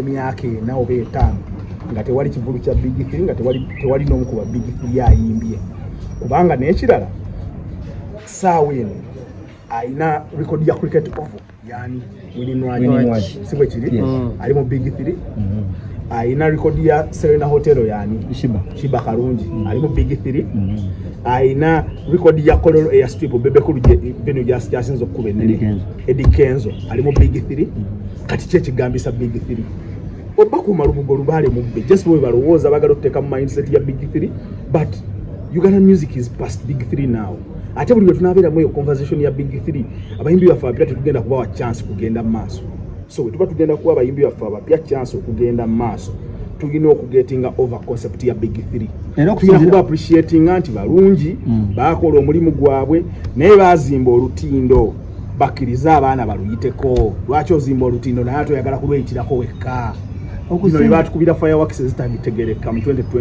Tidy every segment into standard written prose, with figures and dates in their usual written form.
emyaka ena oba etaano nga tewali kivulu kya Big Three nga tewali n'omu ku ba Big Three ayimbye kubanga n'ekirala ssaawa eno ayina record ya Cricket Oval yani Winnie Nwagi si bwe kiri ali mu Big Three ayina record ya Serena Hotel yani Shiba Karungi ali mu Big Three ayina record ya Kololo Air Strip Bebe Cool beno jasinzo okuba Eddie Kenzo ali mu Big Three kati kye kigambisa Big Three oba kumala Lugogo lubale mubbe just bwe balowooza bagala okuteeka mu mindset ya Big Three but Uganda music is past Big Three now ate buli tunabeera mu conversation ya Big Three abayimbi baffe abapya tugenda kubawa chance kugenda maaso so tuba tugenda kuwa abayimbi baffe abapya chance okugenda maaso tulina okugetinga over concept ya Big Three tulina kuba appreciating anti balungi bakola omulimu gwabwe naye bazimba olutindo bakiriza abaana baluyiteko lwaki ozimba olutindo naye atoyagala kulweyitirako wekka okusinzira batukubira fireworks zitagitegereka mu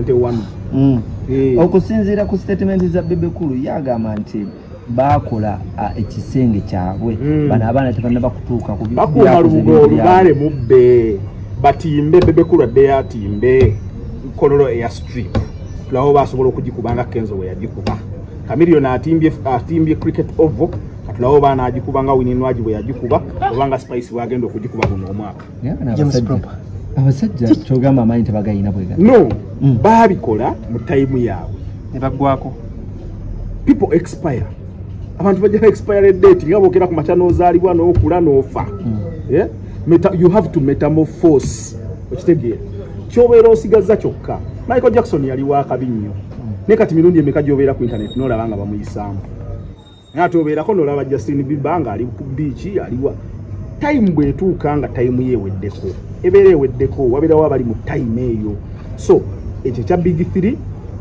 2021 okusinzira ku statement za Bebe Cool yagamba nti bakola ekisenge kyabwe bana abaana tebanaba kutuuka ku bakuma Lugogo lubale mubbe batimbe Bebe Cool adde yatimbe Kololo Air Strip lawo basobola okugikubanga Kenzo we yagikuba Chameleone atimbye Cricket Oval katulawo baana agikubanga Winnie Nwagi we yagikuba obanga Spice wagenda okugikuba buno omwaka James Propa abasajja kyogamba amanyi tebagayina bwega no babikola mu time yaabwe ne bagwako people expire abantu bajja expire date nga bokera ku machano ozalibwa n'okula n'ofa yeah you have to metamorphose okitegeera kyobeera osigaza kyokka Michael Jackson yali wakabi nnyo ne kati mirundi emeka gyobeera ku internet n'olabanga bamuyisaamu naye ate obeerako n'olaba Justin Bieber nga ali ku beach aliwa time bwetuuka nga time yeeweddeko ebeera eweddeko wabeerawo abali mu time eyo so ekyo kya Big Three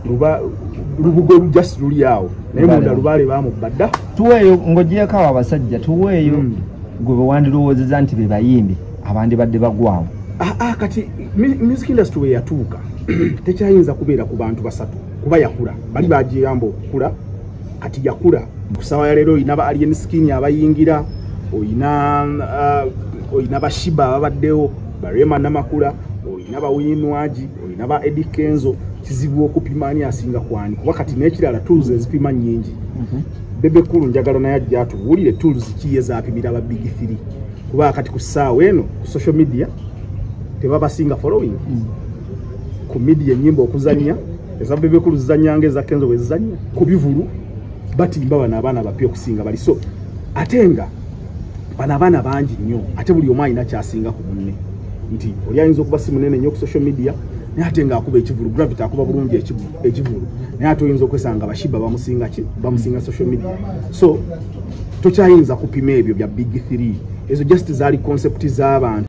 Lugogo just luli awo naye munda lubale bamubadda tuweeyo ng'ogyeko awo abasajja tuweeyo gwe bewandirowoozeza nti be bayimbi abandi badde bagwawo kati music industry we yatuuka tekyayinza kubeera ku bantu basatu kuba yakula bali bagiyamba okukula kati yakula kusawa ya leero oyina ba alien skin abayingira oyina bashiba ababaddewo barema namakula oyina ba Winnie Nwagi oyina ba Eddie Kenzo kizibu okupimani asinga kwani kuba kati n'ekirala tools ezipima nnyingi Bebe Cool njagala naye ajja atubuulire tools kiye zaapimira ba Big Three kuba kati ku ssaawa eno ku social media tebabasinga following ku media nyimbo okuzanya eza Bebe Cool zizanyanga eza Kenzo bwe zizanya ku bivulu batimba bana abaana bapya okusinga bali so atenga bana abaana bangi nnyo ate buli omu alina kyasinga ku munne nti oli ayinza okuba si munene nnyo ku social media naye ate nga akuba ekivulu gravity akuba bulungi ekivulu naye ate oyinza okwesanga bashiba bamusinga social media so tokyayinza kupima ebyo bya Big Three ezo just zaali concept z'abantu